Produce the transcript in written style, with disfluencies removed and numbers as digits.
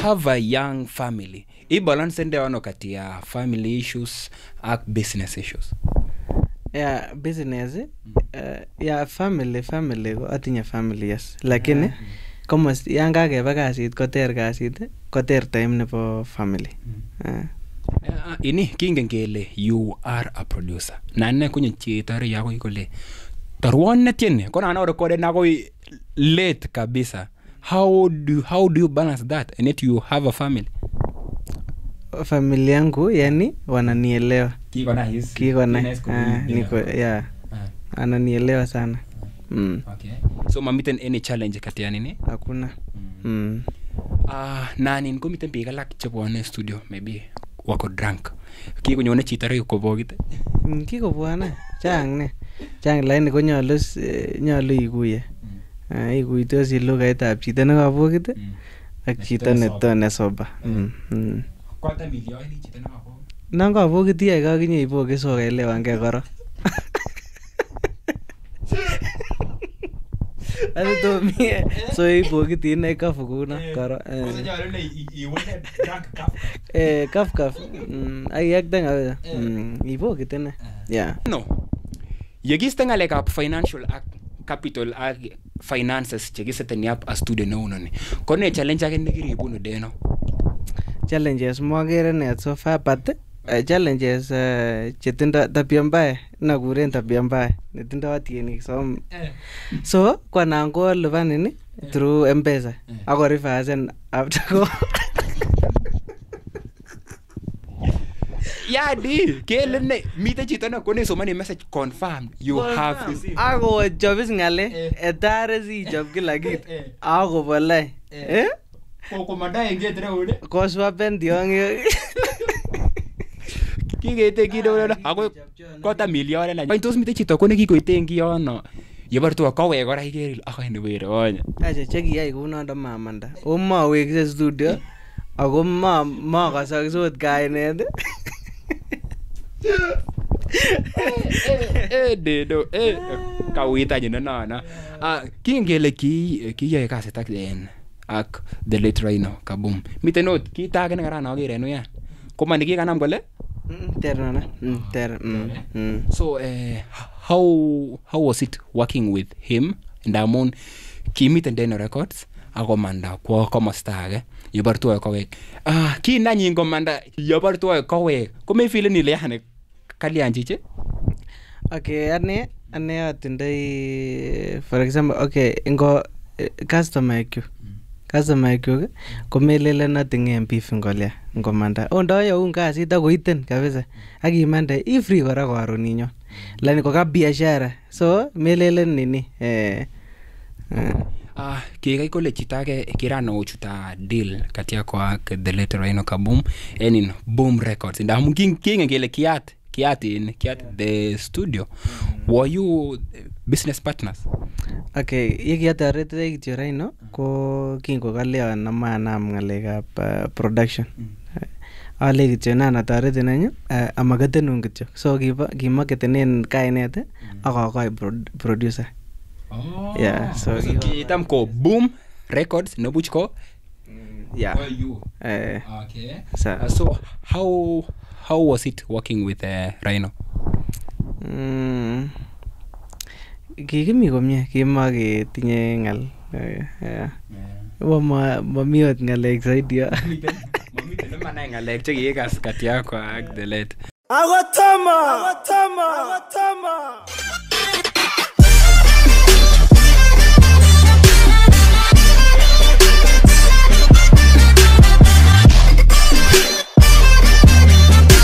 have a young family. I balance ndio ono kati ya family issues and business issues. Yeah, business yeah, family atinye family yes. Lakini kama yang kakeba kasit koter time nebo family. Ini kingen kele you are a producer. Nane kunye chitari yako ikole. Tarwan netienne kona ana recorded na koi late kabisa. How do you balance that and yet you have a family? Family yangu yani wananielewa. Kiko nice. Niko yeah. Ananielewa sana. Okay. So mamiten any challenge kati ya nini? Hakuna. Nani nko miten biik alak chebwane studio maybe wako drunk. Kikonyone chito rek kobokit. Kikobwana. Chang lakini konyolu ikuye. Ikuitosi lugaitab chito nekabokit ak chito netone soba. Kwata milioni chito nekabokit. Nangabokit yae kakinye iboke so kaelewange koro. Ato mie so ibokit ine kafu kuna koro. Kaf. Ay yakdang ibokit ine. Yeah. No. Yegiste ngalekab financial capital ak finances chekiseteni up a studio neunoni. Kone challenge ake nekiribunu deno? Challenges mwagere net so far but challenges chetindo tabia mbaya nakuren tabia mbaya netindo atienik so kwa nango lipanini through M-Pesa ako reverse after go Yadi kele ne mite chito na kone somani message confirmed you have received. Ako jobis ngale etare si job kila kitu ako bolai Ko manda engete ode ko swapen diong kigete kido ako kota milioni na tos mite chito kone kikoitengi yono yebartu akawe kora ikeril akoi ne were onye acha chekiyai kunondo mamanda omawekse studio ako makasok sot kainet dedo kawita jina nana kingele kiyae kasit ak the late Rhino Kaboom mitenot kitake nekarana akere enu ya komani kikanam kole so how was it working with him ndamun kimiten Deno Records akomanda kwa komosta age yebartu kowek kinanyin komanda yebartu kowek kome feeling ile yani kalianjiche. Okay, ane atindai for example ingo customer queue komelele nothing beef ngolia ngomanda ondoyo ungasit akoiten kabisa akimande free kora karon inyo lakini ko biashara so melele nini kikai kole chitake kirano chuta deal kati yako ak the late Rhino Kaboom in Boom Records ndamu kingen kele kiat the studio. Were you business partners? Okay, yekiatarete kityo Rhino ko kingo kalea namanam ngalekab production. Ale kityo nataretin anyu amagatenun kityo. So kimaketenen kainet akakoi producer. Yeah, so kitam ko Boom Records nebuch ko yeah. Well, you okay. So how was it working with Rhino? Kikimi komye kimaketinye ngal mamiot ngalek zaidi mamiten manai ngalek chekikas kati yako ak the late Agotama